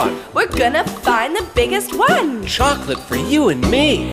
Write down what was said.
We're gonna find the biggest one. Chocolate for you and me.